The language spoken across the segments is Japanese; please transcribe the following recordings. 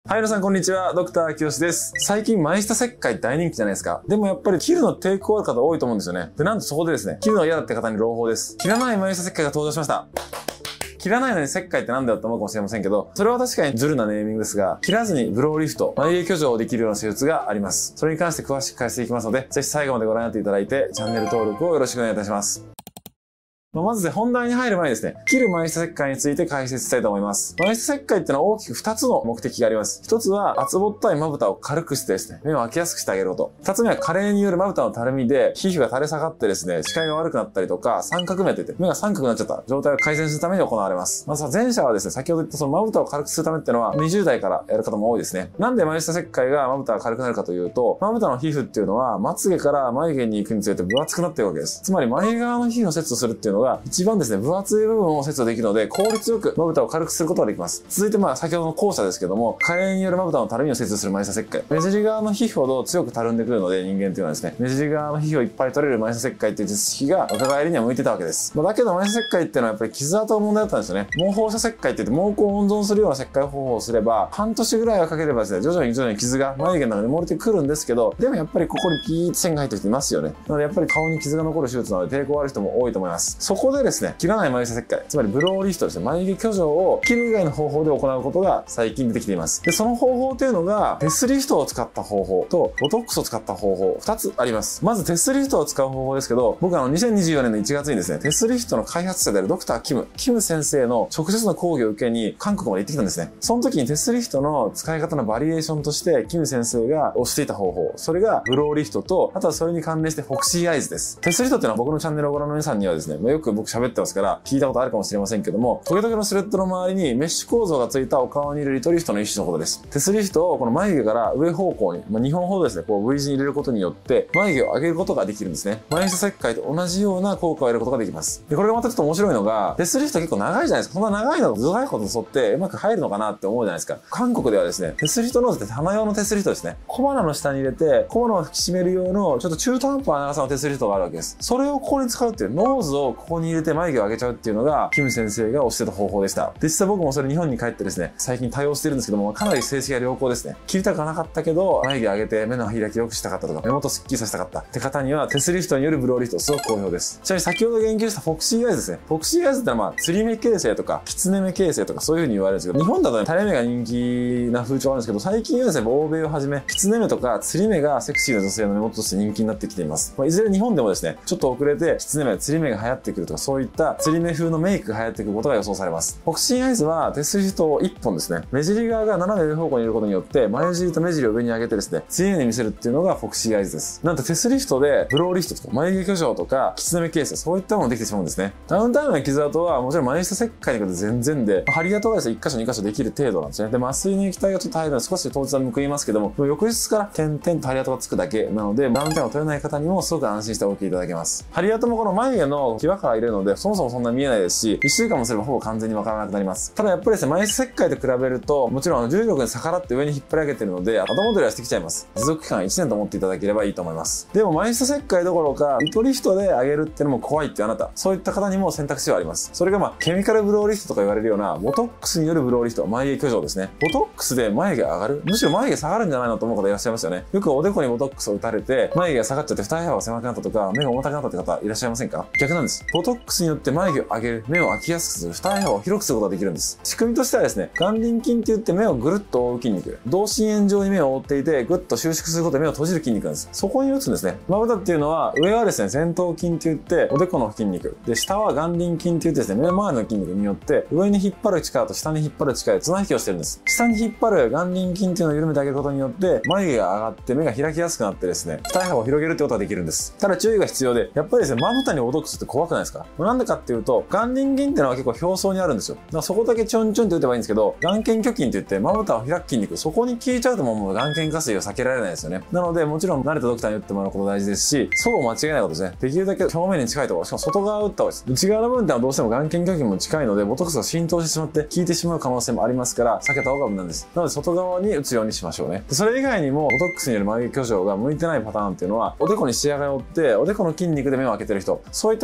はい、皆さんこんにちは。ドクターきよしです。最近眉下切開大人気じゃないですか。でもやっぱり切るの抵抗ある方多いと思うんですよね。で、なんとそこでですね、切るの嫌だって方に朗報です。切らない眉下切開が登場しました。切らないのに切開ってなんだよって思うかもしれませんけど、それは確かにズルなネーミングですが、切らずにブローリフト、眉毛挙上できるような手術があります。それに関して詳しく解説していきますので、ぜひ最後までご覧になっていただいて、チャンネル登録をよろしくお願いいたします。まず本題に入る前にですね、切る眉下切開について解説したいと思います。眉下切開ってのは大きく2つの目的があります。1つは厚ぼったいまぶたを軽くしてですね、目を開けやすくしてあげること。2つ目は加齢によるまぶたのたるみで、皮膚が垂れ下がってですね、視界が悪くなったりとか、三角目といって目が三角になっちゃった状態を改善するために行われます。まずは前者はですね、先ほど言ったそのまぶたを軽くするためっていうのは20代からやる方も多いですね。なんで眉下切開がまぶたが軽くなるかというと、まぶたの皮膚っていうのはまつげから眉毛に行くにつれて分厚くなっているわけです。つまり眉側の皮膚を切除するっていうのが一番ですね、分厚い部分を切除できるので、効率よくまぶたを軽くすることができます。続いて先ほどの後者ですけども、加齢によるまぶたのたるみを切除する眉下切開。目尻側の皮膚ほど強くたるんでくるので、人間っていうのはですね、目尻側の皮膚をいっぱい取れる眉下切開っていう術式が若返りには向いてたわけです。だけど眉下切開っていうのはやっぱり傷跡が問題だったんですよね。毛包射切開って言って毛根を温存するような切開方法をすれば、半年ぐらいはかければですね、徐々に傷が眉毛の中に漏れてくるんですけど、でもやっぱりここにピーッと線が入ってきていますよね。なのでやっぱり顔に傷が残る手術なので抵抗ある人も多いと思います。そこでですね、切らない眉下切開、つまりブローリフトですね、眉毛挙上を切る以外の方法で行うことが最近出てきています。で、その方法というのが、テスリフトを使った方法と、ボトックスを使った方法、2つあります。まずテスリフトを使う方法ですけど、僕2024年の1月にですね、テスリフトの開発者であるドクターキム先生の直接の講義を受けに韓国まで行ってきたんですね。その時にテスリフトの使い方のバリエーションとして、キム先生が推していた方法、それがブローリフトと、あとはそれに関連してフォクシーアイズです。テスリフトっていうのは僕のチャンネルをご覧の皆さんにはですね、よく僕喋ってますから聞いたことあるかもしれませんけども、トゲトゲのスレッドの周りにメッシュ構造がついたお顔に入れるリトリフトの一種のことです。テスリフトをこの眉毛から上方向に、2本ほどですね、こう V 字に入れることによって眉毛を上げることができるんですね。眉下切開と同じような効果を得ることができます。で、これがまたちょっと面白いのが、テスリフト結構長いじゃないですか。そんな長いの長いこと沿ってうまく入るのかなって思うじゃないですか。韓国ではですね、テスリフトノーズって鼻用のテスリフトですね。小鼻の下に入れて、小鼻を引き締める用のちょっと中途半端な長さのテスリフトがあるわけです。それをここに使うっていう、ノーズをここに入れて眉毛を上げちゃうっていうのが、キム先生が推してた方法でした。で、実際僕もそれ日本に帰ってですね、最近対応してるんですけども、かなり成績が良好ですね。切りたくはなかったけど、眉毛上げて目の開き良くしたかったとか、目元スッキリさせたかったって方には、テスリフトによるブローリフトすごく好評です。ちなみに先ほど言及したフォクシーアイズですね。フォクシーアイズってのは釣り目形成とか、キツネ目形成とかそういう風に言われるんですけど、日本だとね、垂れ目が人気な風潮あるんですけど、最近はですね、欧米をはじめ、キツネ目とか釣り目がセクシーな女性の目元として人気になってきています。いずれ日本でもですね、ちょっと遅れて、キツネ目、釣り目が流行ってくるとか、そういった釣り目風のメイクが流行ってくることが予想されます。フォクシーアイズはテスリフトを1本ですね、目尻側が斜め上方向にいることによって、眉尻と目尻を上に上げてですね、釣り目に見せるっていうのがフォクシーアイズです。なんとテスリフトで、ブローリフトとか、眉毛挙上とか、キツネ目形成、そういったものができてしまうんですね。ダウンタイムの傷跡は、もちろん眉下切開に比べて全然で、針跡がですね、1箇所2箇所できる程度なんですね。で、麻酔の液体がちょっと入るので少し当日は報いますけども、翌日から点々と針跡がつくだけなので、ダウンタイムを取れない方にもすごく安心してお受けいただけます。針跡もこの眉毛の際から入れるので、そもそもそんな見えないですし、1週間もすればほぼ完全にわからなくなります。ただやっぱりですね、眉下切開と比べると、もちろん重力に逆らって上に引っ張り上げてるので、後戻りはしてきちゃいます。持続期間1年と思っていただければいいと思います。でも眉下切開どころか、リトリフトで上げるってのも怖いってあなた、そういった方にも選択肢はあります。それがケミカルブローリフトとか言われるような、ボトックスによるブローリフト、眉毛挙上ですね。ボトックスで眉毛上がる？むしろ眉毛下がるんじゃないのと思う方いらっしゃいますよね。よくおでこにボトックスを打たれて、眉毛が下がっちゃって二重幅が狭くなったとか、目が重たくなったって方いらっしゃいませんか？逆なんです。ボトックスによって眉毛を上げる、目を開きやすくする、二重幅を広くすることができるんです。仕組みとしてはですね、眼輪筋って言って目をぐるっと覆う筋肉、同心円状に目を覆っていて、ぐっと収縮することで目を閉じる筋肉なんです。そこに打つんですね。まぶたっていうのは、上はですね、前頭筋って言って、おでこの筋肉。で、下は眼輪筋って言ってですね、目周りの筋肉によって、上に引っ張る力と下に引っ張る力で綱引きをしてるんです。下に引っ張る眼輪筋っていうのを緩めてあげることによって、眉毛が上がって目が開きやすくなってですね、二重幅を広げるってことができるんです。ただ注意が必要で、やっぱりですね、まぶたにボトックスって怖くないですか？なんでかっていうと、眼輪筋っていうのは結構表層にあるんですよ。だからそこだけちょんちょんって打てばいいんですけど、眼瞼挙筋って言って、まぶたを開く筋肉、そこに効いちゃうともう眼瞼下垂を避けられないですよね。なので、もちろん慣れたドクターに打ってもらうこと大事ですし、そう間違えないことですね。できるだけ表面に近いところ、しかも外側を打った方がいいです。内側の部分ってのはどうしても眼瞼挙筋も近いので、ボトックスが浸透してしまって効いてしまう可能性もありますから、避けた方が無難です。なので、外側に打つようにしましょうね。でそれ以外にも、ボトックスによる眉毛挙上が向いてないパターンっていうのは、おでこに視野が寄って、おでこの筋肉で目を開けてる人、そういった方ってのは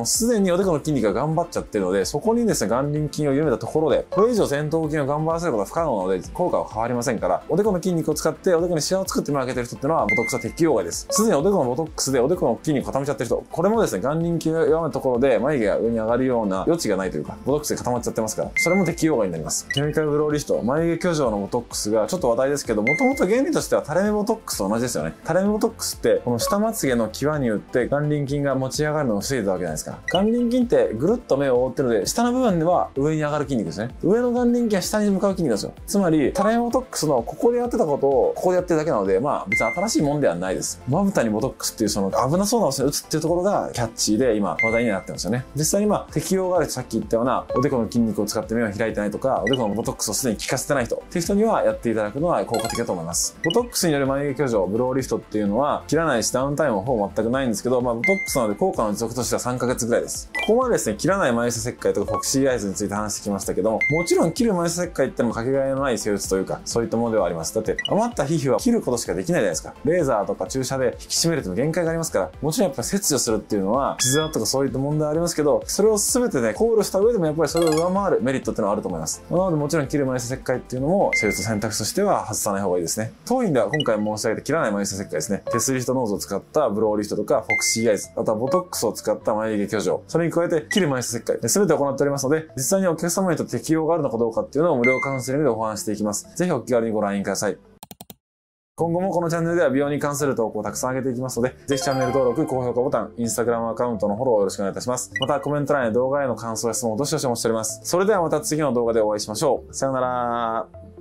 うすでにおでこの筋肉が頑張っちゃってるので、そこにですね、眼輪筋を緩めたところで、これ以上前頭筋を頑張らせることは不可能なので、効果は変わりませんから、おでこの筋肉を使っておでこにシワを作って開けてる人っていうのは、ボトックスは適用外です。すでにおでこのボトックスでおでこの筋肉固めちゃってる人、これもですね、眼輪筋を弱めたところで眉毛が上に上がるような余地がないというか、ボトックスで固まっちゃってますから、それも適用外になります。ケミカルブローリフト、眉毛挙上のボトックスがちょっと話題ですけど、もともと原理としては垂れ目ボトックスと同じですよね。垂れ目ボトックスって、この下まつげの際に打って眼輪筋が持ち上がるのを防いだわけじゃないですか。眼輪筋ってぐるっと目を覆ってるので、下の部分では上に上がる筋肉ですね。上の眼輪筋は下に向かう筋肉なんですよ。つまり、垂れ目ボトックスのここでやってたことをここでやってるだけなので、別に新しいもんではないです。まぶたにボトックスっていうその危なそうな場所に打つっていうところがキャッチーで今話題になってますよね。実際に適用があるさっき言ったようなおでこの筋肉を使って目を開いてないとか、おでこのボトックスをすでに効かせてない人っていう人にはやっていただくのは効果的だと思います。ボトックスによる眉毛挙上、ブローリフトっていうのは切らないしダウンタイムもほぼ全くないんですけど、ボトックスなので効果の持続としては3ヶ月ぐらいです。ここまでですね、切らない眉下切開とかフォクシーアイズについて話してきましたけども、もちろん切る眉下切開ってのもかけがえのない施術というか、そういったものではあります。だって余った皮膚は切ることしかできないじゃないですか。レーザーとか注射で引き締めるという限界がありますから、もちろんやっぱり切除するっていうのは傷跡とかそういった問題ありますけど、それを全てね、考慮した上でもやっぱりそれを上回るメリットっていうのはあると思います。なのでもちろん切る眉下切開っていうのも施術選択肢としては外さない方がいいですね。当院では今回申し上げた切らない眉下切開ですね。手すりフトノーズを使ったブローリフトとかフォクシーアイズ、あとはボトックスを使った眉毛挙上、それに加えて切る眉下切開、全て行っておりますので、実際にお客様にとって適用があるのかどうかっていうのを無料カウンセリングでお話していきます。ぜひお気軽にご覧ください。今後もこのチャンネルでは美容に関する投稿をたくさん上げていきますので、ぜひチャンネル登録、高評価ボタン、インスタグラムアカウントのフォローをよろしくお願いいたします。またコメント欄や動画への感想や質問をどしどしお待ちしております。それではまた次の動画でお会いしましょう。さようなら。